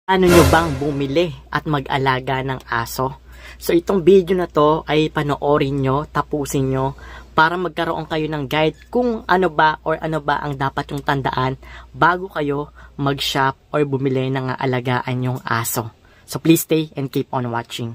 Ano nyo bang bumili at mag-alaga ng aso? So itong video na to ay panoorin nyo, tapusin nyo para magkaroon kayo ng guide kung ano ba ang dapat yung tandaan bago kayo mag-shop or bumili ng alagaan yung aso. So please stay and keep on watching.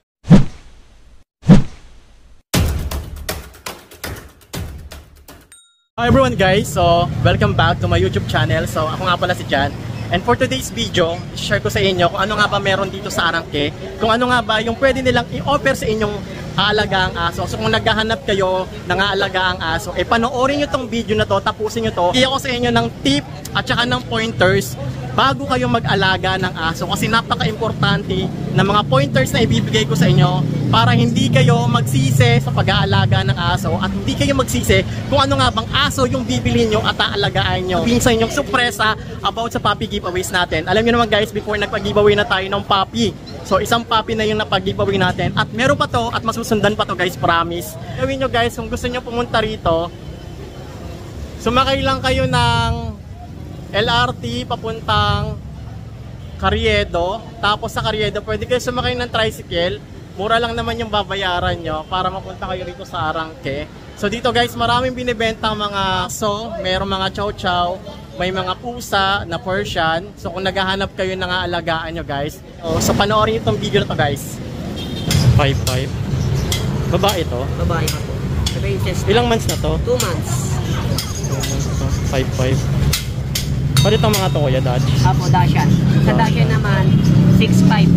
Hi everyone guys, so welcome back to my YouTube channel. So ako nga pala si Jan. And for today's video, share ko sa inyo kung ano nga ba meron dito sa Arangke, kung ano nga ba yung pwede nilang i-offer sa inyong aalagang aso. So kung naghahanap kayo ng aalagang aso, panoorin nyo tong video na to, tapusin nyo to. Bigyan ko sa inyo ng tip at saka ng pointers bago kayo mag-alaga ng aso. Kasi napaka-importante na mga pointers na ibibigay ko sa inyo para hindi kayo magsisi sa pag-aalaga ng aso at hindi kayo magsisi kung ano nga bang aso yung bibili nyo at aalagaan nyo. Sa inyong sorpresa about sa puppy giveaways natin. Alam nyo naman guys, before nagpag-giveaway na tayo ng puppy. So isang puppy na yung napag-giveaway natin at meron pa to at masusundan pa to guys, promise. Gawin nyo guys, kung gusto nyo pumunta rito, sumakay lang kayo ng LRT papuntang Carriedo. Tapos sa Carriedo, pwede kayo sumakay ng tricycle. Mura lang naman yung babayaran nyo para mapunta kayo rito sa Arangke. So dito guys, maraming binibentang mga aso. Merong mga chow chow, may mga pusa na Persian. So kung naghahanap kayo ng aalagaan nyo guys, so panoorin itong video na to guys. 5'5". Babae to? Babae pa po. Ilang months na to? 2 months. 2 months to. 5'5". Pwede itong mga to kuya, Dutch? Apo, Dashan. Sa Dashan naman, 6'5".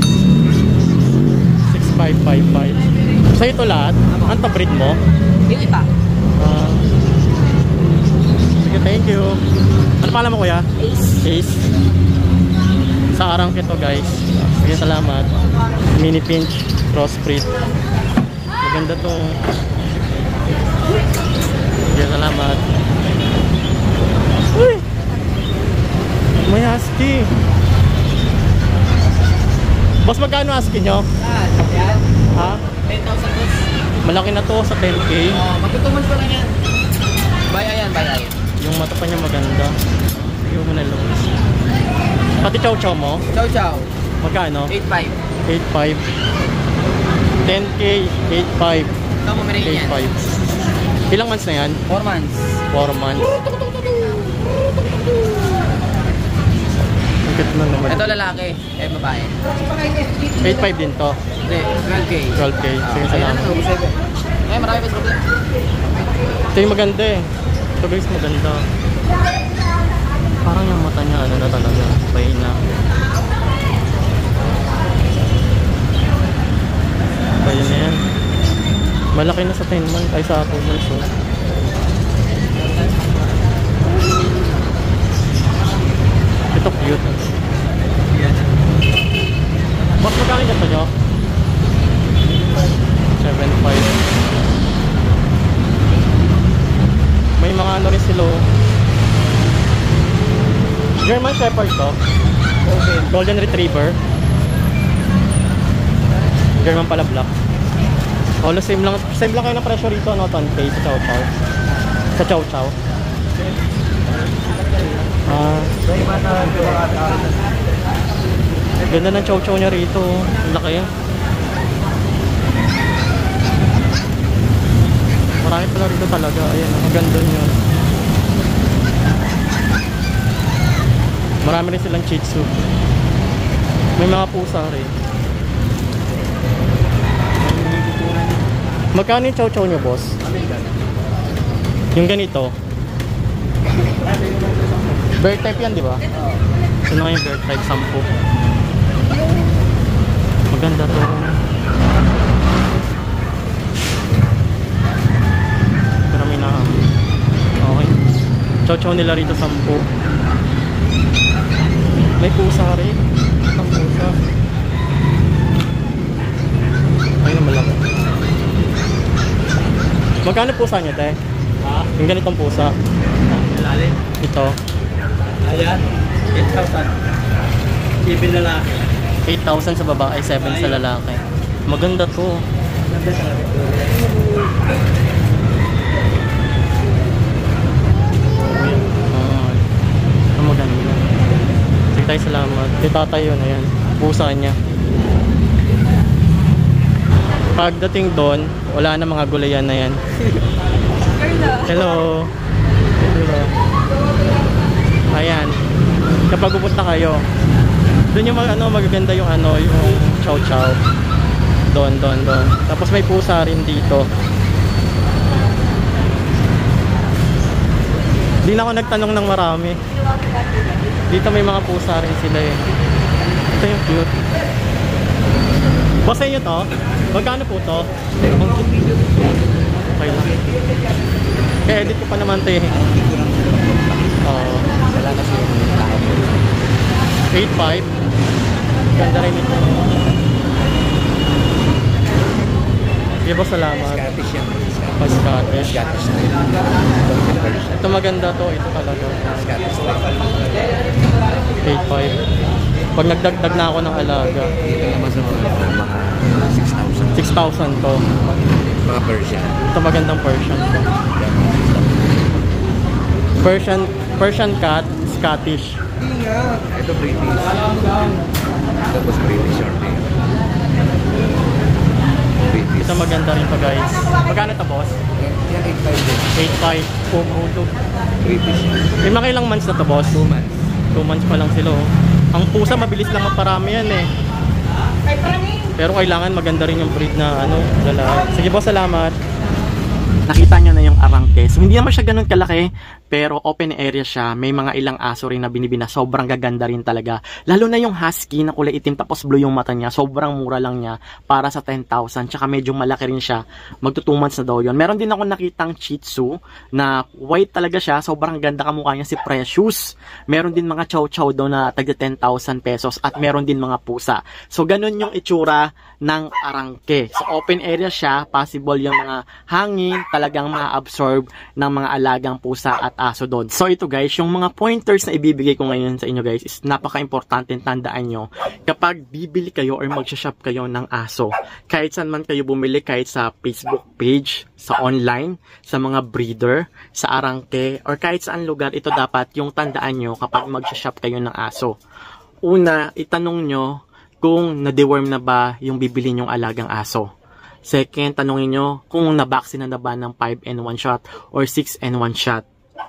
6'5", 5'5". So ito lahat? Ano to breed mo? Yung iba. Sige, thank you. Ano pala mo kuya? Ace. Ace. Sa Arangke to guys. Sige, salamat. Mini pinch, crossbreed. Maganda to. Sige, salamat. Uy! May husky. Boss, magkano husky nyo? Yan. Ha? 10,000 plus. Malaki na to sa 10K. Magtutuman pa lang yan. Bayay yan, bayay. Yung mata pa niya maganda. Yung mo na lows. Pati chow chow mo? Chow chow. Magkano? 8'5". 8'5". 10K, 8'5". Ito mo meron yan. 8'5". Ilang months na yan? 4 months. 4 months. Na naman. Ito lalaki, babae. 8'5 din to. Hindi, 12K. 12K. Sige, salamat. Marami pa sa Ito yung maganda eh. Ito guys, maganda. Parang yung mata niya, ano na talaga. Pahina. Pahina na yan. Malaki na sa 10 months. Ay, sa 2 months. Oh. Ito cute. Mas magkano ito nyo? 7'5". May mga ano rin sila. German Shepherd to. Golden Retriever. German pala black. All same lang kayo ng presyo rito, no? 10K sa chow chow. Sa chow chow. Ganda ng chow chow niya rito. Ang laki yan. Marami pala rito talaga. Ayan, ang ganda niya. Marami rin silang shih tzu. May mga pusa rin. Magkano yung chow chow niyo, boss? Yung ganito. Bird type yan, di ba? Ano nga yung bird type? 10. Maganda to. Marami na. Okay. Chow-chow nila rito 10. May pusa rin. Ang pusa. Ayun, malaki. Magkano pusa niya, te? Ha? Yung ganitong pusa. Lalim. Ito. Ayan. 8,000. 7 lalaki. 8,000 sa babae, 7 sa lalaki. Maganda to. Maganda talaga. Maganda. Tay, salamat. Si tatay yun, ayan. Pusa niya. Pagdating doon, wala na mga gulayan na yan. Hello. Hello. Ayan. Kapag pupunta kayo, doon yung magaganda yung yung chow chow. Doon. Tapos may pusa rin dito. Hindi na ako nagtanong ng marami. Dito may mga pusa rin sila eh. Ito yung cute. Boss, sa inyo to? Magkano po to? Okay lang. Kaya edit ko pa naman to eh. Oo. Wala na siya. 8.5. Ganda rin ito. Sige boss, salamat. Scottish yan. Scottish. Scottish style. Ito maganda to. Ito talaga. Scottish style. 8.5. Pag nagdagdag na ako ng alaga. Dito naman sa mga 6,000 to. mga Persian. Ito magandang Persian to. Persian cat, Scottish. Ito British. Tapos British short hair. British. Ito maganda rin to guys. Magkano to boss? Yan 8.5 din. 8.5. Pumuto. British. May mga ilang months na to boss? 2 months. 2 months pa lang sila oh. Ang pusa mabilis lang maparami yan eh. Pero kailangan maganda rin yung breed na lalaki. Sige boss, salamat. Nakita nyo na yung arangke. So hindi naman siya ganun kalaki, pero open area siya. May mga ilang aso rin na binibina. Sobrang gaganda rin talaga. Lalo na yung husky na kulay itim tapos blue yung mata niya. Sobrang mura lang niya para sa 10,000. Tsaka medyo malaki rin siya. Magto 2 months na daw yun. Meron din ako nakitang Shih Tzu na white talaga siya. Sobrang ganda kamukha niya, si Precious. Meron din mga chow chow daw na tagda 10,000 pesos at meron din mga pusa. So ganun yung itsura ng arangke. So open area siya. Possible yung mga hangin talagang ma-absorb ng mga alagang pusa at aso doon. So ito guys, yung mga pointers na ibibigay ko ngayon sa inyo guys is napaka-importante, tandaan nyo. Kapag bibili kayo or magsha-shop kayo ng aso, kahit saan man kayo bumili, kahit sa Facebook page, sa online, sa mga breeder, sa arangke, or kahit saan lugar, ito dapat yung tandaan nyo kapag magsha-shop kayo ng aso. Una, itanong nyo kung na-deworm na ba yung bibili nyong alagang aso. Second, tanongin nyo kung na-vaccine na ba ng 5-in-1 shot or 6-in-1 shot.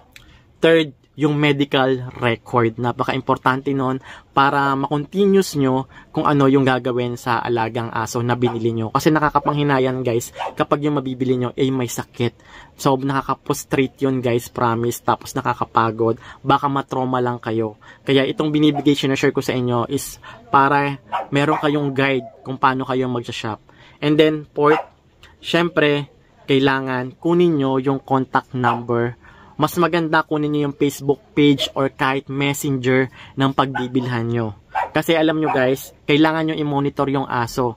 Third, yung medical record. Napaka-importante nun para makontinuous nyo kung ano yung gagawin sa alagang aso na binili nyo. Kasi nakakapanghinayang guys kapag yung mabibili nyo ay may sakit. So nakakapostrate yun guys, promise. Tapos nakakapagod. Baka matrauma lang kayo. Kaya itong binibigay share ko sa inyo is para meron kayong guide kung paano kayo mag-shop. And then, fourth, syempre, kailangan kunin nyo yung contact number. Mas maganda kunin nyo yung Facebook page or kahit messenger ng pagbibilhan nyo. Kasi alam nyo guys, kailangan nyo i-monitor yung aso.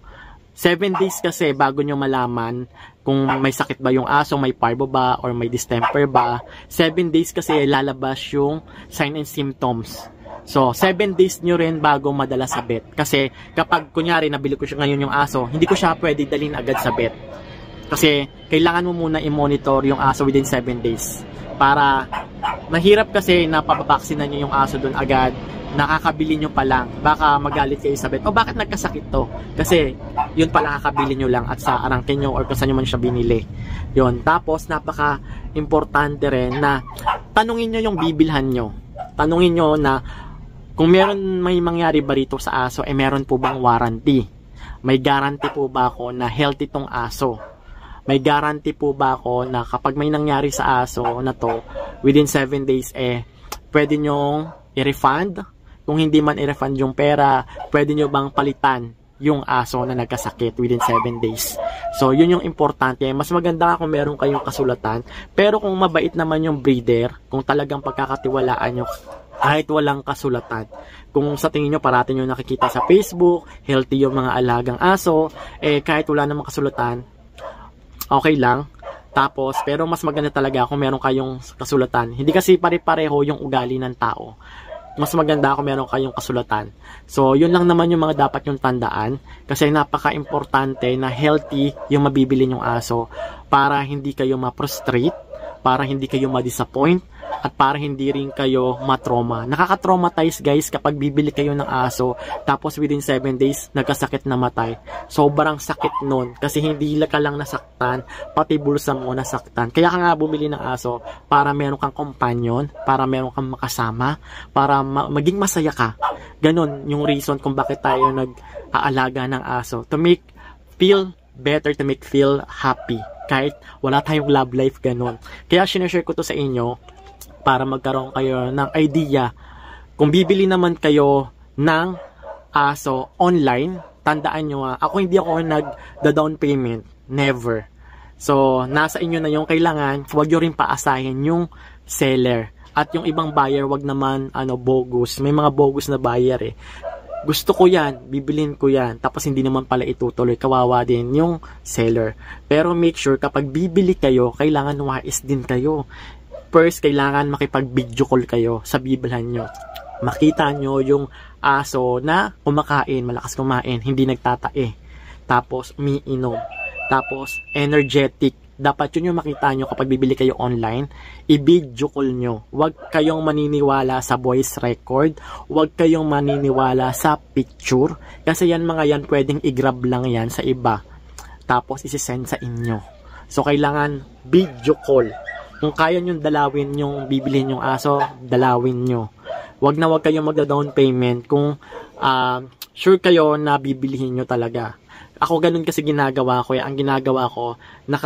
7 days kasi bago nyo malaman kung may sakit ba yung aso, may parvo ba, or may distemper ba. 7 days kasi lalabas yung sign and symptoms. So, 7 days nyo rin bago madala sa vet. Kasi, kapag, kunyari, nabili ko siya ngayon yung aso, hindi ko siya pwede dalhin agad sa vet. Kasi, kailangan mo muna i-monitor yung aso within 7 days. Para, mahirap kasi na pababaksinan nyo yung aso dun agad, nakakabili nyo pa lang. Baka magalit kayo sa vet. O, bakit nagkasakit to? Kasi, yun pala kakabili nyo lang at sa arangke nyo or kung saan nyo man siya binili. Yun. Tapos, napaka-importante rin na tanungin nyo yung bibilhan nyo. Tanungin nyo na kung may mangyari ba rito sa aso, meron po bang warranty? May guarantee po ba ako na healthy tong aso? May guarantee po ba ako na kapag may nangyari sa aso na to, within 7 days, pwede nyong i-refund? Kung hindi man i-refund yung pera, pwede nyo bang palitan yung aso na nagkasakit within 7 days? So, yun yung importante. Mas maganda kung meron kayong kasulatan. Pero kung mabait naman yung breeder, kung talagang pagkakatiwalaan nyo, kahit walang kasulatan. Kung sa tingin nyo, parati nyo nakikita sa Facebook, healthy yung mga alagang aso, kahit wala namang kasulatan, okay lang. Tapos, pero mas maganda talaga kung meron kayong kasulatan. Hindi kasi pare-pareho yung ugali ng tao. Mas maganda kung meron kayong kasulatan. So, yun lang naman yung mga dapat yung tandaan. Kasi napaka-importante na healthy yung mabibili yung aso para hindi kayo ma-prostrate, para hindi kayo ma-disappoint at para hindi rin kayo matrauma. Nakaka-traumatize guys kapag bibili kayo ng aso tapos within 7 days nagkasakit na matay. Sobrang sakit nun kasi hindi ka lang nasaktan, pati bulsa mo nasaktan. Kaya ka nga bumili ng aso para meron kang companion, para meron kang makasama, para maging masaya ka. Ganon yung reason kung bakit tayo nag-aalaga ng aso. To make feel better, to make feel happy. Kahit wala tayong love life, ganon. Kaya sinashare ko to sa inyo para magkaroon kayo ng idea. Kung bibili naman kayo ng aso online, tandaan nyo ako hindi ako nag-down payment. Never. So, nasa inyo na yung kailangan. Huwag nyo rin paasahin yung seller. At yung ibang buyer, wag naman bogus. May mga bogus na buyer eh. Gusto ko yan, bibilin ko yan. Tapos hindi naman pala itutuloy. Kawawa din yung seller. Pero make sure kapag bibili kayo, kailangan wais din kayo. First, kailangan makipag-video call kayo sa bibilhan nyo. Makita nyo yung aso na kumakain, malakas kumain, hindi nagtatae. Tapos, umiinom. Tapos, energetic. Dapat yun yung makita nyo kapag bibili kayo online. I-video call nyo. Huwag kayong maniniwala sa voice record. Huwag kayong maniniwala sa picture. Kasi yan mga yan, pwedeng i-grab lang yan sa iba. Tapos, isi-send sa inyo. So, kailangan video call. Kung kaya nyo dalawin yung bibilhin yung aso, dalawin nyo. Wag na wag kayong magda-down payment kung sure kayo na bibilihin nyo talaga. Ako ganun kasi ginagawa ko. Ang ginagawa ko,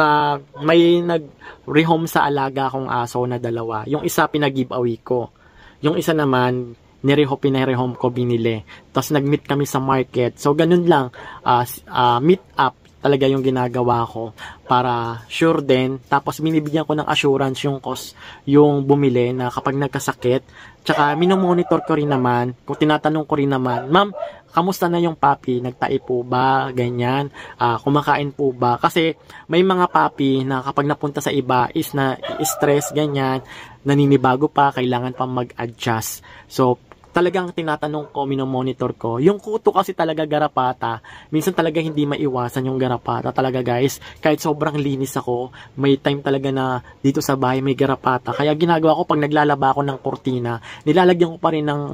may nag-rehome sa alaga akong aso na 2. Yung isa pinag-giveaway ko. Yung isa naman, pinarehome ko, binili. Tapos nag-meet kami sa market. So ganun lang, meet up talaga yung ginagawa ko para sure din. Tapos binibigyan ko ng assurance yung bumili na kapag nagkasakit. Tsaka minomonitor ko rin naman, kung tinatanong ko rin naman, ma'am, kamusta na yung puppy? Nagtae po ba? Ganyan. Kumakain po ba? Kasi may mga puppy na kapag napunta sa iba is na stress, ganyan, naninibago pa, kailangan pa mag-adjust. So, talagang tinatanong ko, minomonitor ko. Yung kuto kasi talaga garapata, minsan talaga hindi maiwasan yung garapata talaga guys. Kahit sobrang linis ako, may time talaga na dito sa bahay may garapata. Kaya ginagawa ko pag naglalaba ako ng kurtina, nilalagyan ko pa rin ng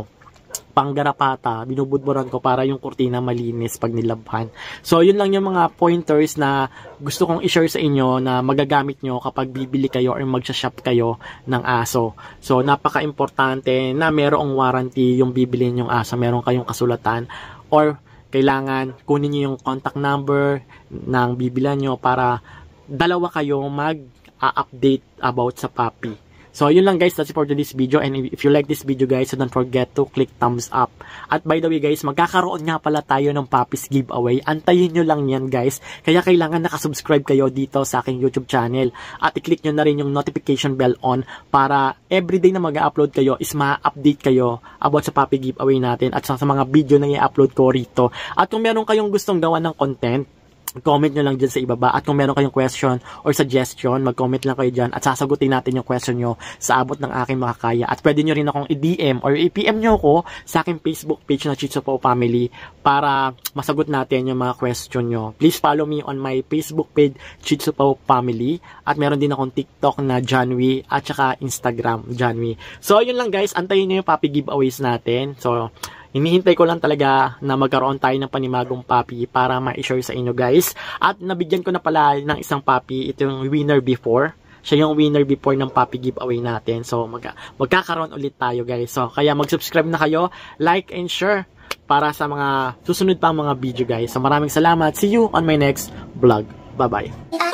panggarapata, binubudburan ko para yung kurtina malinis pag nilabhan. So, yun lang yung mga pointers na gusto kong i-share sa inyo na magagamit nyo kapag bibili kayo or magsha-shop kayo ng aso. So, napaka-importante na merong warranty yung bibilin yung aso, meron kayong kasulatan, or kailangan kunin nyo yung contact number ng bibilan nyo para dalawa kayo mag-update about sa puppy. So, yun lang guys, that's it for today's video. And if you like this video guys, so don't forget to click thumbs up. At by the way guys, magkakaroon nga pala tayo ng puppies giveaway. Antayin nyo lang yan guys. Kaya kailangan nakasubscribe kayo dito sa aking YouTube channel. At i-click nyo na rin yung notification bell on para everyday na mag-upload kayo is ma-update kayo about sa puppy giveaway natin at sa mga video na i-upload ko rito. At kung meron kayong gustong gawa ng content, comment nyo lang dyan sa ibaba. At kung meron kayong question or suggestion, mag-comment lang kayo dyan at sasagutin natin yung question nyo sa abot ng aking makakaya. At pwede nyo rin akong i-DM or i-PM nyo ako sa aking Facebook page na Shih Tzu Paw Family para masagot natin yung mga question nyo. Please follow me on my Facebook page Shih Tzu Paw Family at meron din akong TikTok na Janwy at saka Instagram Janwy. So yun lang guys, antayin nyo yung puppy giveaways natin. So hinihintay ko lang talaga na magkaroon tayo ng panimagong puppy para ma-share sa inyo guys. At nabigyan ko na pala ng isang puppy, ito yung winner before. Siya yung winner before ng puppy giveaway natin. So magkakaroon ulit tayo guys. So kaya mag-subscribe na kayo, like and share para sa mga susunod pang mga video guys. So maraming salamat. See you on my next vlog. Bye-bye.